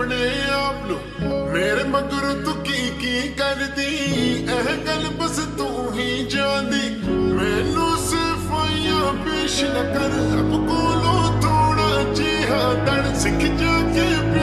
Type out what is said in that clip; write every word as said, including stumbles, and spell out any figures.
अपने आप नु मेरे मगर तू की की करदी एह गल बस तू ही जानदी मैनू सफाइयां पेश न कर अब कोलों थोड़ा जिहा दड़ सिख जाके